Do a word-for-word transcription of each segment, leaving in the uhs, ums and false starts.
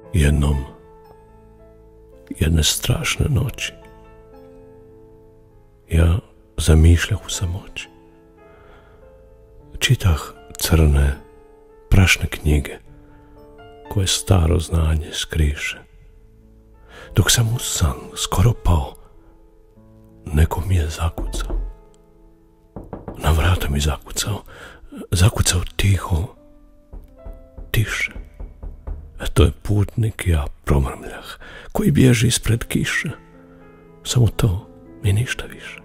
Jednom, jedne strašne noći, ja zamišljah u samoći. Čitah crne, prašne knjige, koje staro znanje skriše. Dok sam u san skoro pao, neko mi je zakucao. Na vrata mi zakucao, zakucao tiho, tiše. A to je putnik, ja promrmljah, koji bježi ispred kiše. Samo to, i ništa više.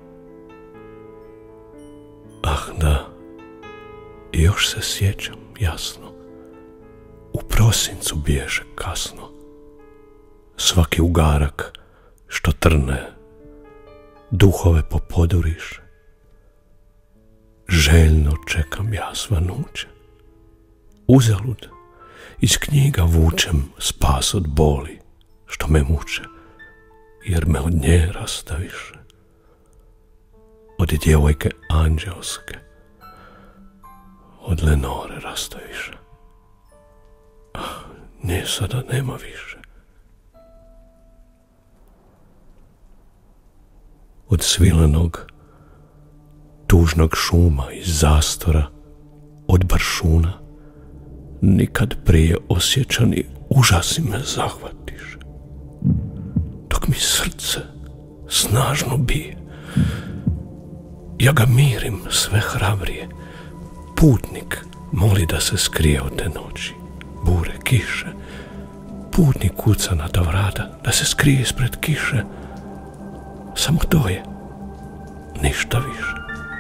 Ah da, i još se sjećam jasno, u prosincu bježe kasno. Svaki ugarak što trne, duhove popoduriše. Željno čekam ja svanuće. Uzalud iz knjiga vučem spas od boli što me muče, jer me od nje rastaviše. Od djevojke anđelske, od Lenore rastaviše. Ah, nje sada nema više. Od svilenog, tužnog šuma iz zastora, od baršuna, nikad prije osjećani užasi me zahvatiš. Dok mi srce snažno bije, ja ga mirim sve hrabrije. Putnik moli da se skrije od te noći, bure, kiše. Putnik kuca na ta vrata da se skrije ispred kiše. Samo to je, ništa više.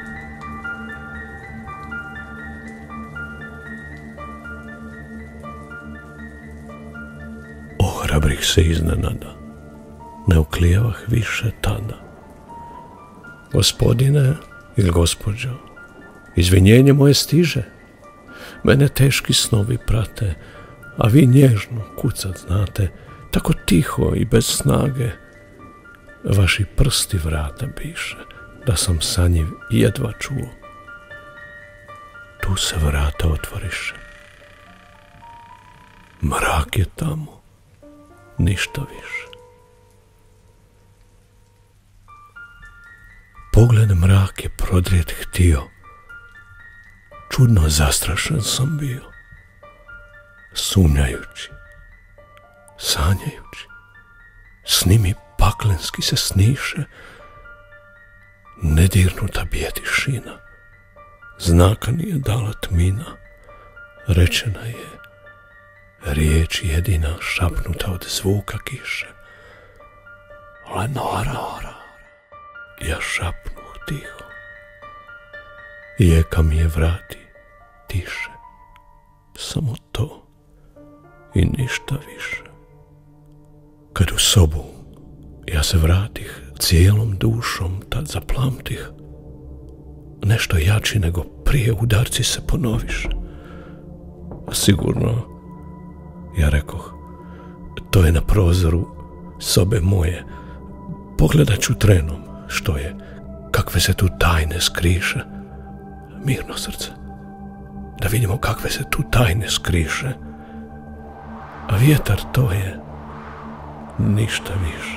Ohrabrih se iznenada, ne oklijevah više tada. Gospodine ili gospođo, izvinjenje moje stiže, mene teški snovi prate, a vi nježno kucat znate, tako tiho i bez snage. Vaši prsti vrata biše, da sam sanjiv jedva čuo. Tu se vrata otvoriše. Mrak je tamo, ništa više. Pogled mrak je prodrijet htio, čudno zastrašen sam bio, sumnjajući, sanjajući, sni mi paklenski se sniše, nedirnuta bije tišina, znaka nije dala tmina, rečena je riječ jedina šapnuta od zvuka kiše. Lenora, ja šapnuh tiho, i eka mi je vrati tiše, samo to i ništa više. Kad u sobu ja se vratih, cijelom dušom tad zaplamtih, nešto jači nego prije udarci se ponoviše. Sigurno, ja rekoh, to je na prozoru sobe moje, pogledat ću trenom što je, kakve se tu tajne skriše. Mirno srce, da vidimo kakve se tu tajne skriše. A vjetar to je, ništa više.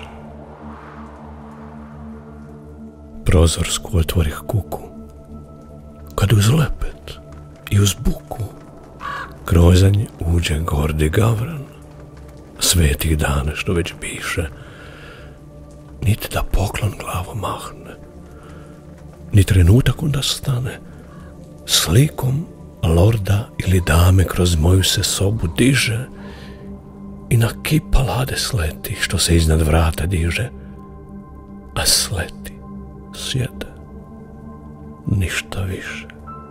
Prozorsku otvorih kuku, kad uz lepet i uz buku krozanj uđe gordi gavran, svetih dana što već biše, niti da poklon glavom mahne, ni trenutak onda stane, slikom lorda ili dame kroz moju se sobu diže i na kip palade sleti što se iznad vrata diže, a sleti, sjede, ništa više.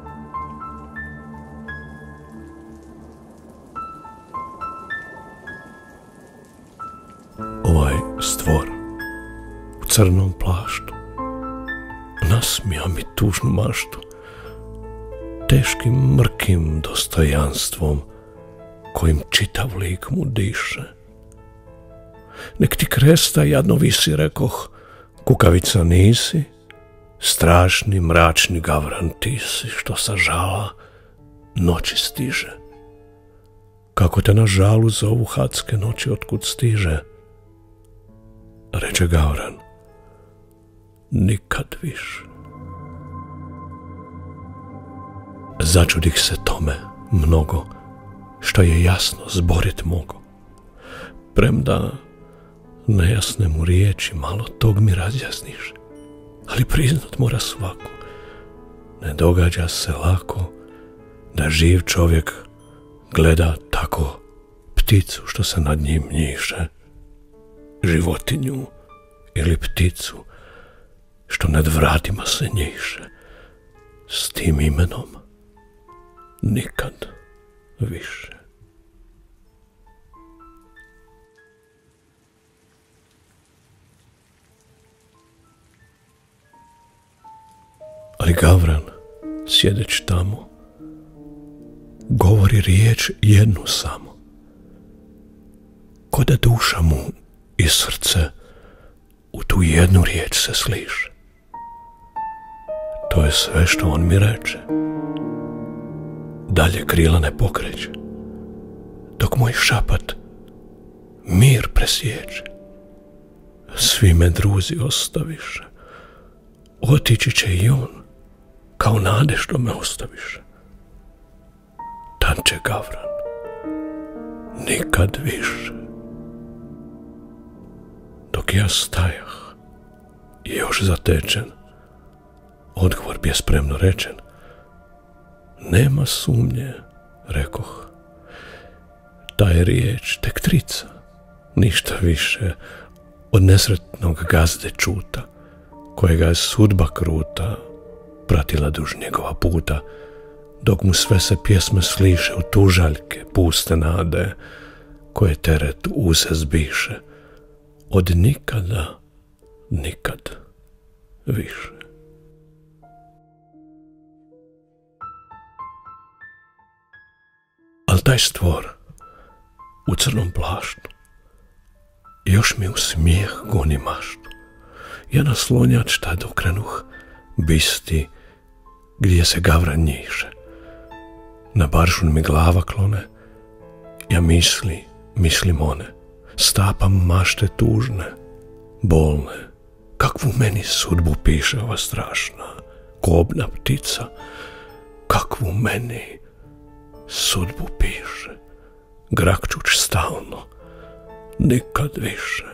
Ovaj stvor u crnom plaštu nasmija mi tužnu maštu, teškim mrkim dostojanstvom kojim čitav lik mu diše. Nek ti kresta jadno visi, rekoh, kukavica nisi, strašni mračni gavran ti si što sa žala noći stiže. kako te na žalu zovu hadske noći otkud stiže. Reče Gavran, nikad više. Začudih se tome mnogo, što je jasno zborit mogo. Premda nejasne mu riječi malo tog mi razjasniš, ali priznat mora svako. Ne događa se lako da živ čovjek gleda tako pticu što se nad njim njiše, životinju ili pticu što nad vratima se njiše, s tim imenom nikad više. Ali Gavran, sjedeć tamo, govori riječ jednu samo, ko da duša mu i srce u tu jednu riječ se sliše. To je sve što on mi reče. Dalje krila ne pokreće, dok moj šapat mir presjeće. Svi me druzi ostaviše, otići će i on, kao nade što me ostaviše. Tanče Gavran, nikad više. Dok ja stajah, još zatečen, odgovor bi je spremno rečen. Nema sumnje, rekoh, ta je riječ tek trica, ništa više od nesretnog gazde Čuta, kojega je sudba kruta pratila duž njegova puta, dok mu sve se pjesme sliše u tužaljke puste nade, koje teret use zbiše, od nikada, nikad više. Al taj stvor u crnom plaštu još mi u smijeh goni maštu. Ja na slonjač tad okrenuh bisti gdje se Gavran njiše. Na baršun mi glava klone, ja misli, mislim one, stapam mašte tužne, bolne, kakvu meni sudbu piše ova strašna, kobna ptica, kakvu meni sudbu piše, grakčuć stalno, nikad više.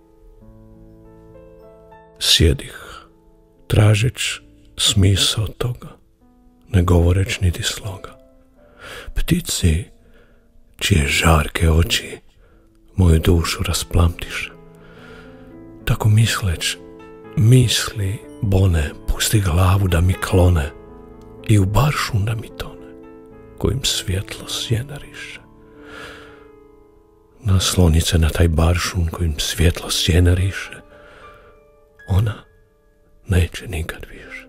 Sjedih, tražeć smisao toga, ne govoreć niti sloga. Ptici, čije žarke oči moju dušu rasplamtiše, tako misleć, misli bone, pusti glavu da mi klone i u baršun da mi tone, kojim svjetlo sjenariše. Naslonit se na taj baršun kojim svjetlo sjenariše, ona neće nikad više.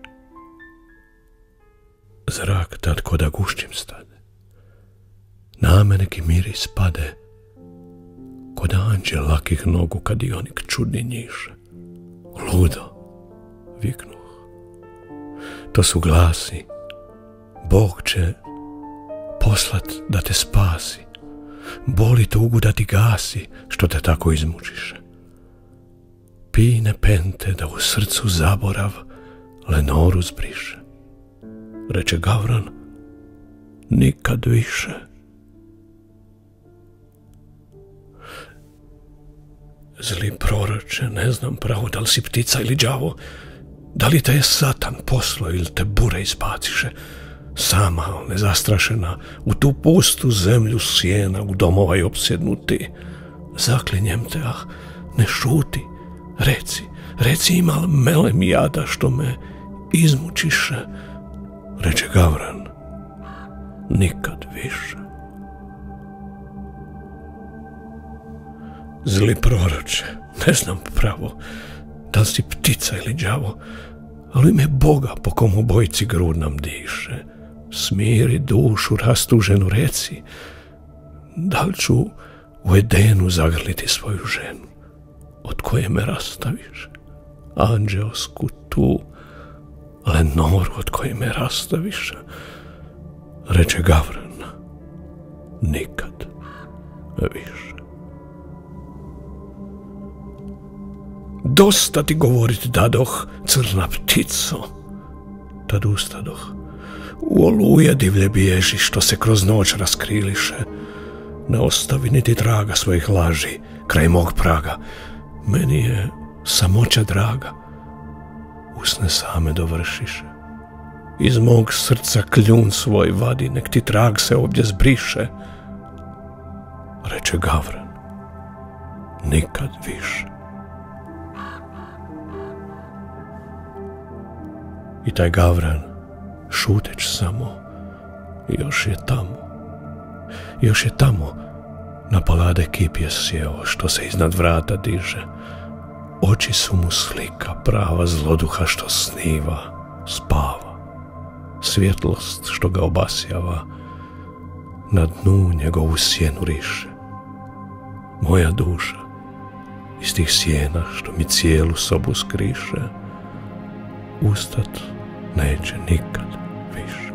Zrak tad ko da gušćim stade, na me neki miris pade, ko da anđel lakih nogu kad i onik čudni njiše. Ludo, viknuh. To su glasi, Bog će poslat da te spasi, boli tugu da ti gasi, što te tako izmučiše. Pij ne pente da u srcu zaborav Lenoru zbriše. Reče Gavran, nikad više. Zli proroče, ne znam pravo da li si ptica ili đavo, da li te je Satan poslo ili te bure izbaciše, sama, nezastrašena, u tu pustu zemlju sjena, u domova i opsjednuti. Zaklinjem te, ah, ne šuti, reci, reci imal melem jada što me izmučiše. Reče Gavran, nikad više. Zli proroče, ne znam pravo da li si ptica ili đavo, ali ime Boga po kom obojici grud nam diše, smiri dušu rastuženu, reci, da li ću u Edenu zagrliti svoju ženu, od koje me rastaviš, anđeosku tu Lenoru od koje me rastaviš. Reče Gavran, nikad više. Dosta ti govorit dadoh, crna ptico. Tad ustadoh. U oluje divlje bježi, što se kroz noć raskriliše. Ne ostavi niti traga svojih laži kraj mog praga. Meni je samoća draga. Usne same dovršiše. Iz mog srca kljun svoj vadi, nek ti trag se ovdje zbriše. Reče Gavran, nikad više. I taj Gavran, šuteć samo, još je tamo. Još je tamo, na palade kip je sjeo, što se iznad vrata diže. Oči su mu slika prava zloduha što sniva, spava. Svjetlost što ga obasjava, na dnu njegovu sjenu riše. Moja duša, iz tih sjena što mi cijelu sobu skriše, ustat neće nikad više.